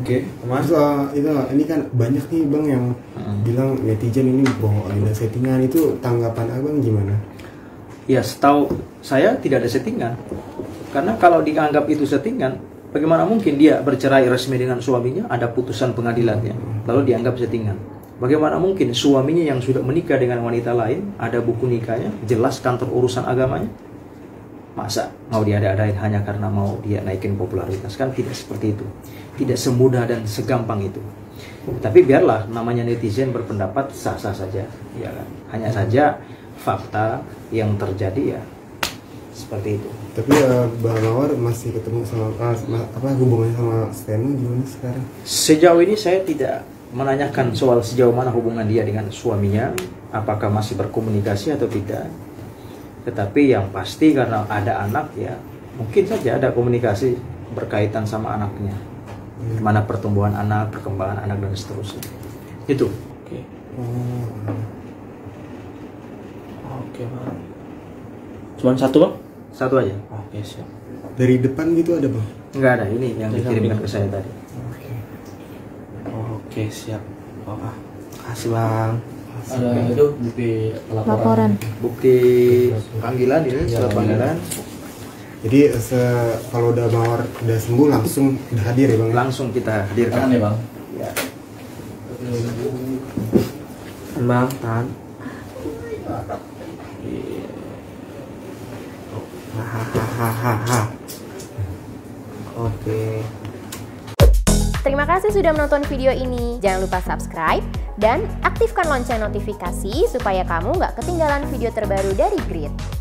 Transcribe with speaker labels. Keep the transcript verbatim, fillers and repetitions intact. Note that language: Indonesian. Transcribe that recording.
Speaker 1: Oke, Mas.
Speaker 2: Terus, uh, itu ini kan banyak nih bang yang hmm. bilang netizen ini bahwa ada settingan, itu tanggapan abang gimana?
Speaker 1: Ya, setahu saya tidak ada settingan. Karena kalau dianggap itu settingan, bagaimana mungkin dia bercerai resmi dengan suaminya, ada putusan pengadilannya, lalu dianggap settingan? Bagaimana mungkin suaminya yang sudah menikah dengan wanita lain, ada buku nikahnya, jelas kantor urusan agamanya? Masa mau diada-adain hanya karena mau dia naikin popularitas? Kan tidak seperti itu. Tidak semudah dan segampang itu. Tapi biarlah, namanya netizen berpendapat, sah-sah saja, ya kan? Hanya saja fakta yang terjadi ya seperti itu.
Speaker 2: Tapi uh, Bang Mawar masih ketemu sama uh, apa hubungannya sama Steno gimana sekarang?
Speaker 1: Sejauh ini saya tidak menanyakan soal sejauh mana hubungan dia dengan suaminya, apakah masih berkomunikasi atau tidak. Tetapi yang pasti karena ada anak ya, mungkin saja ada komunikasi berkaitan sama anaknya. Hmm. Mana pertumbuhan anak, perkembangan anak dan seterusnya. Itu. Oke.
Speaker 3: Oh. Oke, Bang. Cuman satu, Bang?
Speaker 1: Satu aja.
Speaker 3: Oke, siap.
Speaker 2: Dari depan gitu ada, Bang?
Speaker 1: Enggak ada, ini yang dikirimkan ke saya tadi.
Speaker 2: Oke.
Speaker 3: Oke, siap. Oh, ah. Kasih, Bang.
Speaker 4: Ada itu bukti laporan.
Speaker 5: laporan.
Speaker 1: Bukti panggilan ini,
Speaker 4: Ya,
Speaker 1: surat panggilan.
Speaker 2: Jadi se kalau udah Mawar udah sembuh langsung udah hadir ya, Bang?
Speaker 1: Langsung kita hadirkan.
Speaker 4: Tangan ya, Bang.
Speaker 1: Ya.
Speaker 3: Bang, tahan. Hahaha. Oke.
Speaker 5: Terima kasih sudah menonton video ini. Jangan lupa subscribe dan aktifkan lonceng notifikasi supaya kamu nggak ketinggalan video terbaru dari Grit.